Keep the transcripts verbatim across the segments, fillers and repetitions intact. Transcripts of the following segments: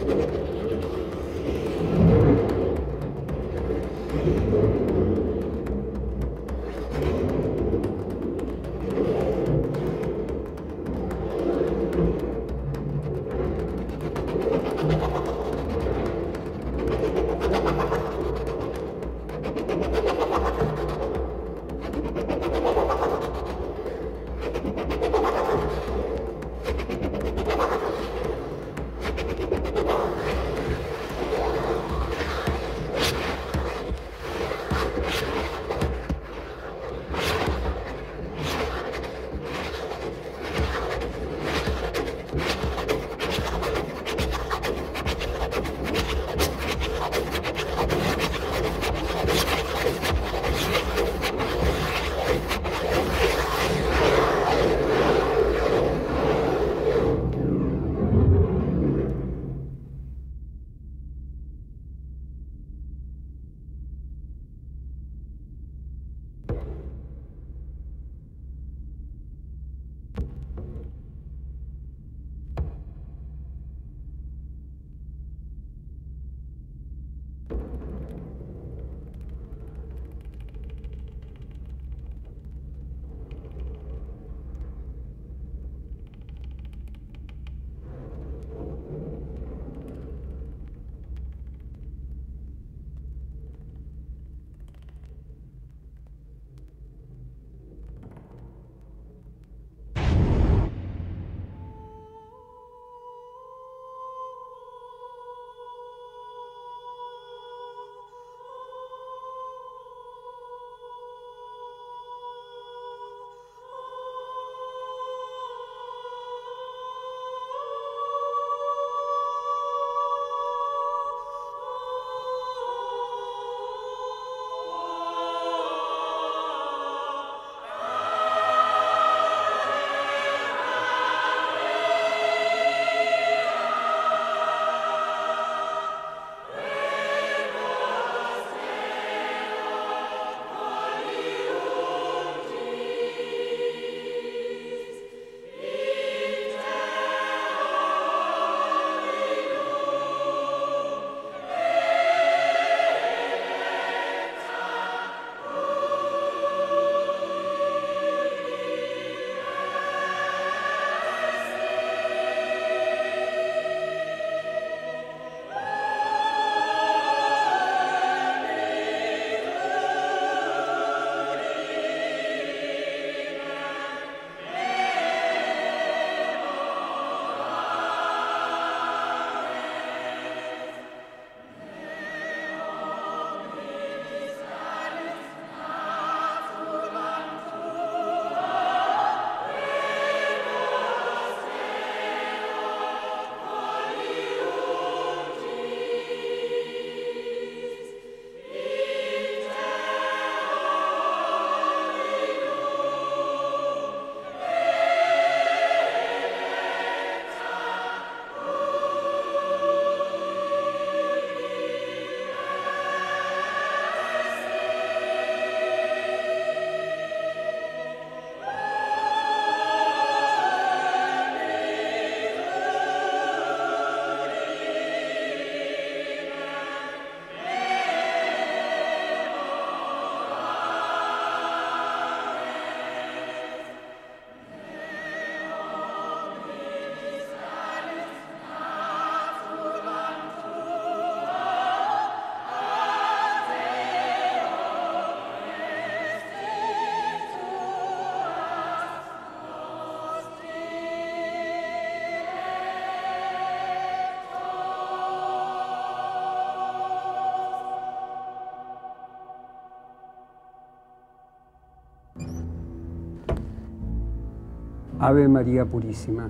Ave María Purísima.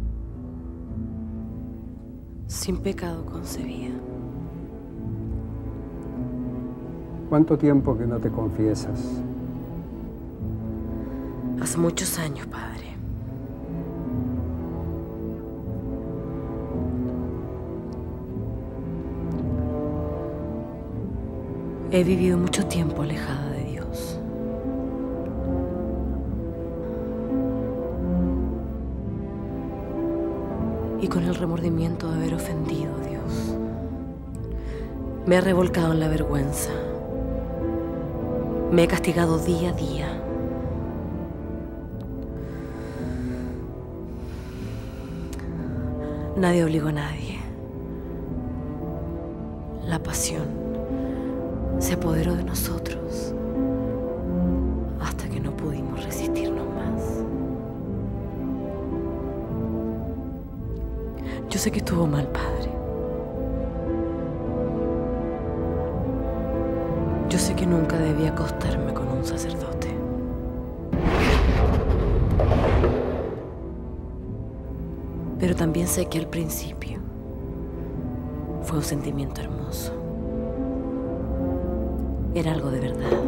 Sin pecado concebida. ¿Cuánto tiempo que no te confiesas? Hace muchos años, Padre. He vivido mucho tiempo alejada de Dios. y con el remordimiento de haber ofendido a Dios. Me he revolcado en la vergüenza. Me he castigado día a día. Nadie obligó a nadie. La pasión se apoderó de nosotros hasta que no pudimos resistirnos más. Yo sé que estuvo mal, Padre. Yo sé que nunca debía acostarme con un sacerdote. Pero también sé que al principio fue un sentimiento hermoso. Era algo de verdad.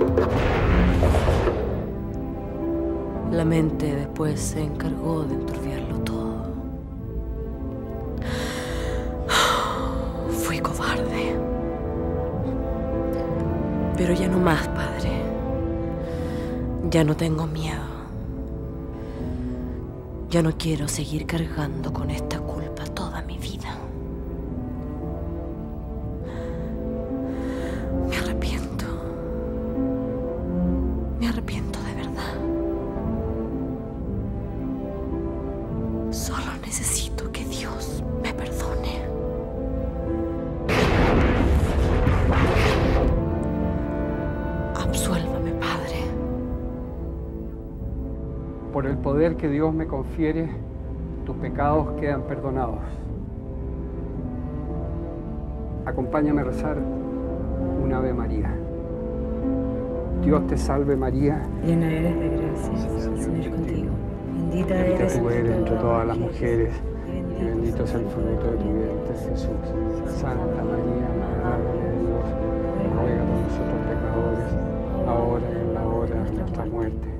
La mente después se encargó de enturbiarlo todo. Fui cobarde. Pero ya no más, Padre. Ya no tengo miedo. Ya no quiero seguir cargando con esta culpa toda mi vida. Me arrepiento. Me arrepiento de verdad. Solo necesito que Dios me perdone. Absuélvame, Padre. Por el poder que Dios me confiere, tus pecados quedan perdonados. Acompáñame a rezar un Ave María. Dios te salve María. Llena eres de gracia, el Señor es contigo. Bendita Bendita eres tú eres entre todas las mujeres, y bendito es el fruto de tu vientre, Jesús. Santa María, Madre de Dios, ruega por nosotros pecadores, ahora y en la hora de nuestra muerte.